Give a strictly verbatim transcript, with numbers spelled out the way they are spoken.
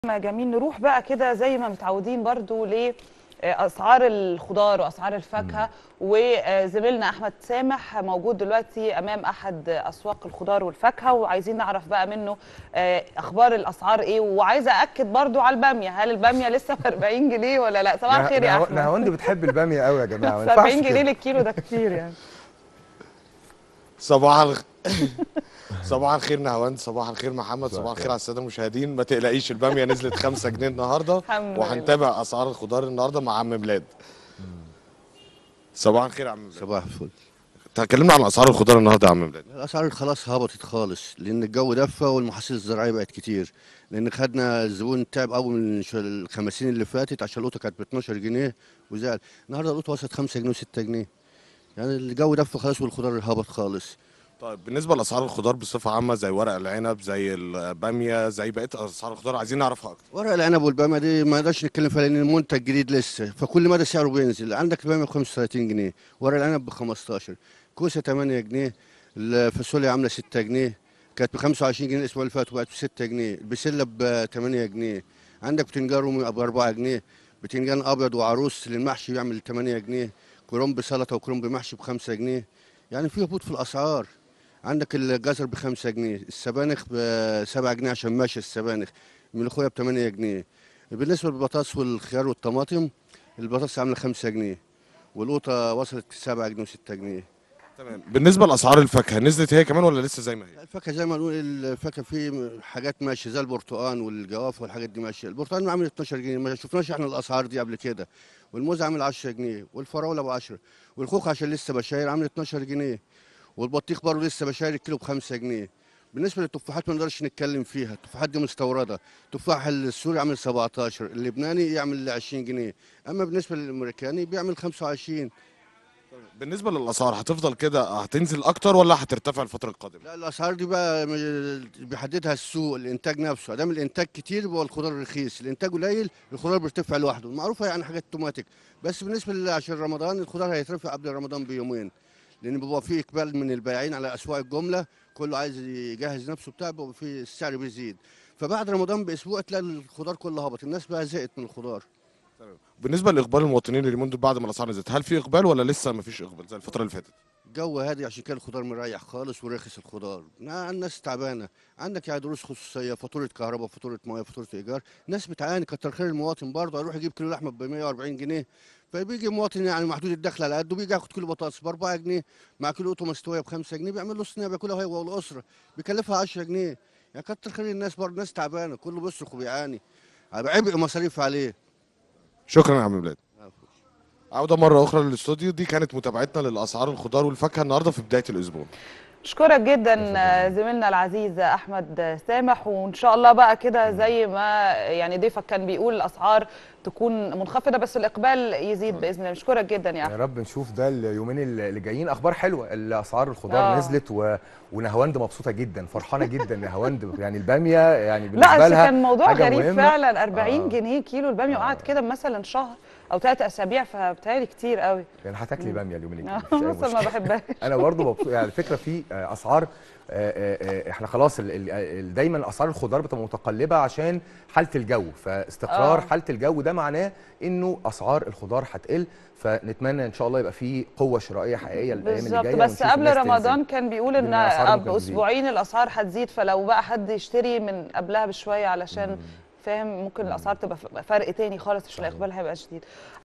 جميل. نروح بقى كده زي ما متعودين برضو لأسعار الخضار وأسعار الفاكهة، وزميلنا أحمد سامح موجود دلوقتي أمام أحد أسواق الخضار والفاكهة، وعايزين نعرف بقى منه أخبار الأسعار إيه. وعايزة أأكد برضو على البامية، هل البامية لسه ب أربعين جنيه ولا لا؟ صباح الخير يا أحمد. نهاوند بتحب البامية قوي يا جماعة، ما بس ينفعش أربعين جنيه كده. للكيلو ده كتير يعني. صباح الخير. صباح الخير نهاوند، صباح الخير محمد، صباح صباح الخير. الخير على الساده المشاهدين. ما تقلقيش، الباميه نزلت خمسة جنيه النهارده، الحمد لله. وهنتابع اسعار الخضار النهارده مع عم ميلاد. صباح الخير يا عم ميلاد. صباح الفل. تكلمنا عن اسعار الخضار النهارده يا عم ميلاد. الاسعار خلاص هبطت خالص لان الجو دفى والمحاصيل الزراعيه بقت كتير، لان خدنا الزبون تعب قوي من شو- الخمسين اللي فاتت عشان القطه كانت ب اتناشر جنيه وزعل. النهارده القطه وصلت خمسة جنيه و6 جنيه، يعني الجو دفى خلاص والخضار هبط خالص. طيب بالنسبه لاسعار الخضار بصفه عامه، زي ورق العنب، زي الباميه، زي بقيه اسعار الخضار، عايزين نعرفها اكتر. ورق العنب والباميه دي ما نقدرش نتكلم فيها لان المنتج جديد لسه، فكل مدى سعره بينزل. عندك الباميه ب خمسة وتلاتين جنيه، ورق العنب ب خمستاشر، كوسه تمانية جنيه، الفاصوليا عامله ستة جنيه، كانت ب خمسة وعشرين جنيه الاسبوع اللي فات وبقت ب ستة جنيه، البسله ب تمانية جنيه، عندك بتنجان رومي ب اربعة جنيه، بتنجان ابيض وعروس للمحشي بيعمل تمانية جنيه، كرنب سلطه وكرنب محشي ب خمسة جنيه. يعني في هبوط في الاسعار. عندك الجزر ب خمسة جنيه، السبانخ ب سبعة جنيه عشان ماشي السبانخ، الملوخيه ب تمانية جنيه. بالنسبه للبطاطس والخيار والطماطم، البطاطس عامله خمسة جنيه، والقوطه وصلت سبعة جنيه و6 جنيه. تمام. بالنسبه لاسعار الفاكهه، نزلت هي كمان ولا لسه زي ما هي؟ الفاكهه زي ما نقول، الفاكهه في حاجات ماشيه زي البرتقال والجوافه والحاجات دي ماشيه. البرتقال عامل اتناشر جنيه، ما شفناش احنا الاسعار دي قبل كده. والموز عامل عشرة جنيه، والفراوله ب عشرة، والخوخ عشان لسه بشاير عامل اتناشر جنيه، والبطيخ برضه لسه بشاير الكيلو ب خمسة جنيه. بالنسبه للتفاحات ما نقدرش نتكلم فيها، التفاحات دي مستورده. التفاح السوري عامل سبعتاشر، اللبناني يعمل عشرين جنيه، اما بالنسبه للامريكاني بيعمل خمسة وعشرين. بالنسبه للاسعار هتفضل كده، هتنزل اكتر ولا هترتفع الفتره القادمه؟ لا، الاسعار دي بقى م- بيحددها السوق، الانتاج نفسه. ادام الانتاج كتير يبقى الخضار رخيص، الانتاج قليل الخضار بيرتفع لوحده. معروفه يعني حاجات اوتوماتيك. بس بالنسبه ل- عشان رمضان الخضار هيترفع قبل رمضان بيومين، لان بيبقى فيه اقبال من البائعين على اسواق الجمله، كله عايز يجهز نفسه بتاع، بيبقى فيه السعر بيزيد. فبعد رمضان باسبوع تلاقي الخضار كله هبط، الناس بقى زهقت من الخضار. بالنسبه لاقبال المواطنين اليومين دول بعد ما الاسعار نزلت، هل في اقبال ولا لسه ما فيش اقبال زي الفتره اللي فاتت؟ الجو هادي عشان كده الخضار مريح خالص ورخص الخضار. نا- الناس تعبانه، عندك يعني دروس خصوصيه، فاتوره كهرباء، فاتوره ميه، فاتوره ايجار، ناس بتعاني. كتر خير المواطن برضه، هيروح يجيب كيلو لحمه ب مية واربعين جنيه، فبيجي مواطن يعني محدود الدخل على قده بيجي ياخد كيلو بطاطس ب اربعة جنيه مع كيلو قطه مستويه ب خمسة جنيه، بيعمل له صينيه بياكلها هو والاسره، بيكلفها عشرة جنيه. يعني كتر خير الناس برضه، ناس تعبانه، كله بيصرخ وبيعاني، عبء مصاريف عليه. شكرا يا عم بلاد. عودة مرة أخرى للاستوديو. دي كانت متابعتنا للأسعار الخضار والفاكهة النهاردة في بداية الأسبوع. اشكرك جدا زميلنا العزيز احمد سامح، وان شاء الله بقى كده زي ما يعني ضيفك كان بيقول الاسعار تكون منخفضه بس الاقبال يزيد باذن الله. اشكرك جدا يا يا احمد. رب نشوف ده اليومين اللي جايين اخبار حلوه. الاسعار الخضار آه. نزلت و... ونهاوند مبسوطه جدا، فرحانه جدا نهاوند. يعني الباميه يعني لا بالنسبه بس لها كان موضوع حاجه غريب مهمه. فعلا، أربعين آه. جنيه كيلو الباميه، وقعد كده مثلا شهر او ثلاث اسابيع، فبالتالي كتير قوي. يعني هتاكلي باميه اليومين الجايين اه مفيش اي اصلا ما مشكله. بحبهاش. انا برضو مبسوط. يعني الفكره في آه، اسعار، آه، آه، آه، احنا خلاص ال- ال- ال- دايما اسعار الخضار بتبقى متقلبه عشان حاله الجو، فاستقرار آه. حاله الجو ده معناه انه اسعار الخضار هتقل. فنتمنى ان شاء الله يبقى في قوه شرائيه حقيقيه الايام اللي بالظبط، جايه، بس ونشوف قبل الناس رمضان تنزل. كان بيقول ان لأن الأسعار ممكن تزيد. باسبوعين الاسعار هتزيد، فلو بقى حد يشتري من قبلها بشويه علشان فاهم ممكن الاسعار تبقى فرق تاني خالص عشان صحيح. الاقبال هيبقى شديد.